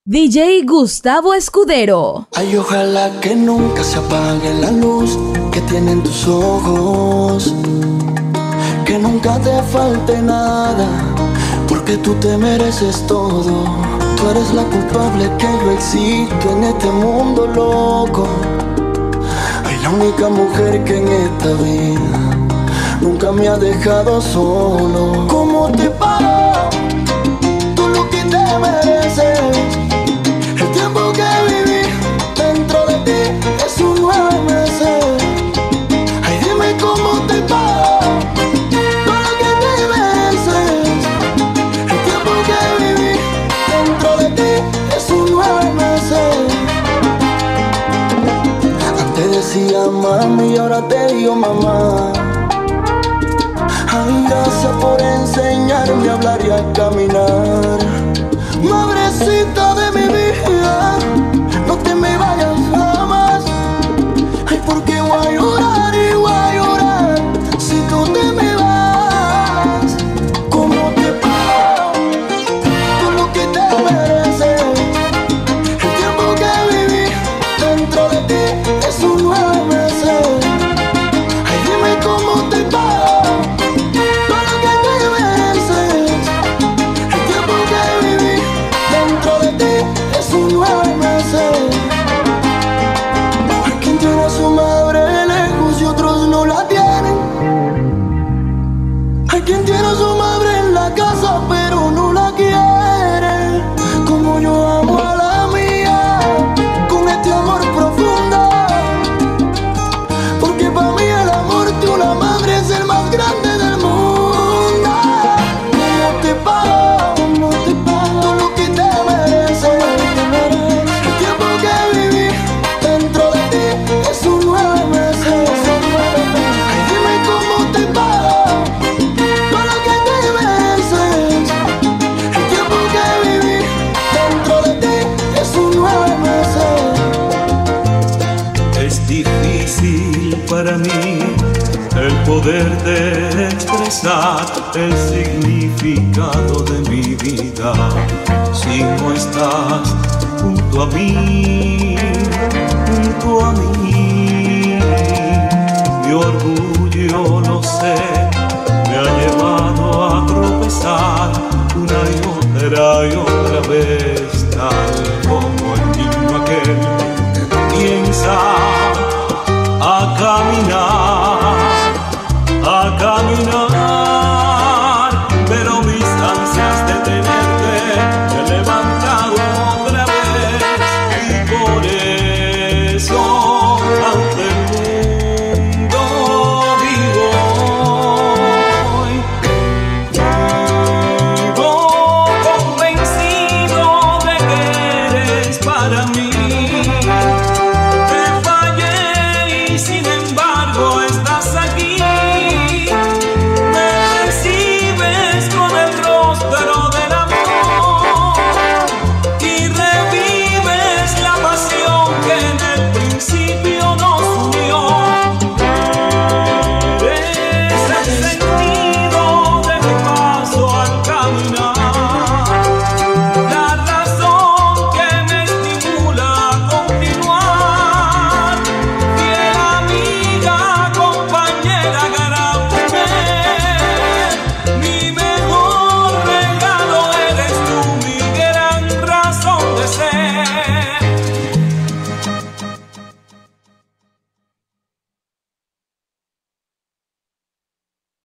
DJ Gustavo Escudero. Ay, ojalá que nunca se apague la luz que tienen tus ojos, que nunca te falte nada, porque tú te mereces todo. Tú eres la culpable que yo existo en este mundo loco. Ay, la única mujer que en esta vida nunca me ha dejado solo. ¿Cómo te pago? Tú lo que te mereces. El tiempo que viví dentro de ti es un 9 meses. Ay, dime cómo te pago todo lo que te mereces. El tiempo que viví dentro de ti es un 9 meses. Antes decía mami y ahora te digo mamá. Ay, gracias por enseñarme a hablar y a caminar. Madrecita de mi vida, no te me vayas jamás. Ay, porque voy a llorar y voy a llorar si tú te me vas. ¿Cómo te pago todo lo que te mereces? El tiempo que viví dentro de ti es un 9 meses. Ay, dime cómo te pago. Hay quien tiene a su madre lejos y otros no la tienen. Hay quien tiene a su madre en la casa pero no la quiere. Como yo amo a la mía, con este amor profundo. Porque para mí el amor de una madre es el más grande del mundo. ¿Cómo te pago? ¿Cómo te pago todo lo que te mereces? Para mí el poderte expresar el significado de mi vida. Si no estás junto a mí, mi orgullo, lo sé, me ha llevado a tropezar una y otra vez, tal como el niño aquel